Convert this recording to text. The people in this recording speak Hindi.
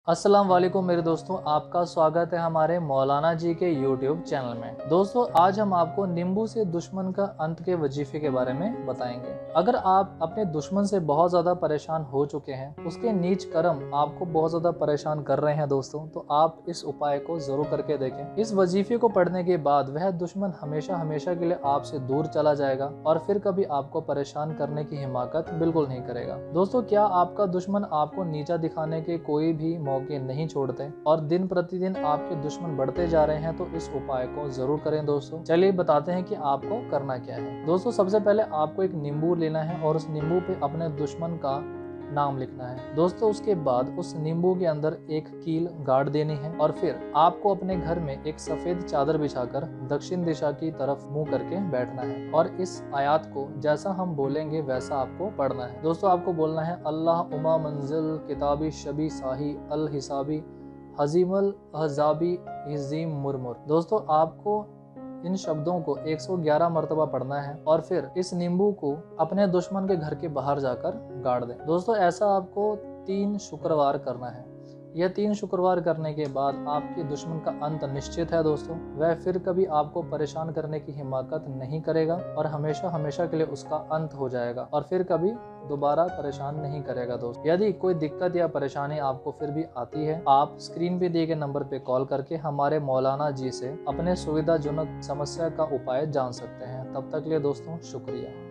अस्सलाम वालेकुम मेरे दोस्तों, आपका स्वागत है हमारे मौलाना जी के YouTube चैनल में। दोस्तों, आज हम आपको नींबू से दुश्मन का अंत के वजीफे के बारे में बताएंगे। अगर आप अपने दुश्मन से बहुत ज़्यादा परेशान हो चुके हैं, उसके नीच कर्म आपको बहुत ज़्यादा परेशान कर रहे हैं दोस्तों, तो आप इस उपाय को ज़रूर करके देखें। इस वजीफे को पढ़ने के बाद वह दुश्मन हमेशा हमेशा के लिए आपसे दूर चला जाएगा और फिर कभी आपको परेशान करने की हिमाकत बिल्कुल नहीं करेगा। दोस्तों, क्या आपका दुश्मन आपको नीचा दिखाने के कोई भी मौके नहीं छोड़ते और दिन प्रतिदिन आपके दुश्मन बढ़ते जा रहे हैं, तो इस उपाय को जरूर करें दोस्तों। चलिए बताते हैं कि आपको करना क्या है। दोस्तों, सबसे पहले आपको एक नींबू लेना है और उस नींबू पे अपने दुश्मन का नाम लिखना है दोस्तों। उसके बाद उस नींबू के अंदर एक कील गाड़ देनी है और फिर आपको अपने घर में एक सफेद चादर बिछाकर दक्षिण दिशा की तरफ मुंह करके बैठना है और इस आयत को जैसा हम बोलेंगे वैसा आपको पढ़ना है। दोस्तों, आपको बोलना है अल्लाह उमा मंजिल किताबी शबी साही अल हिसाबी हजीमल अहजाबी हिजीम मुरमुर। दोस्तों, आपको इन शब्दों को 111 मरतबा पढ़ना है और फिर इस नींबू को अपने दुश्मन के घर के बाहर जाकर गाड़ दें। दोस्तों, ऐसा आपको 3 शुक्रवार करना है। यह 3 शुक्रवार करने के बाद आपके दुश्मन का अंत निश्चित है दोस्तों। वह फिर कभी आपको परेशान करने की हिमाकत नहीं करेगा और हमेशा हमेशा के लिए उसका अंत हो जाएगा और फिर कभी दोबारा परेशान नहीं करेगा दोस्त। यदि कोई दिक्कत या परेशानी आपको फिर भी आती है, आप स्क्रीन पे दिए गए नंबर पे कॉल करके हमारे मौलाना जी से अपने सुविधाजनक समस्या का उपाय जान सकते हैं। तब तक लिए दोस्तों, शुक्रिया।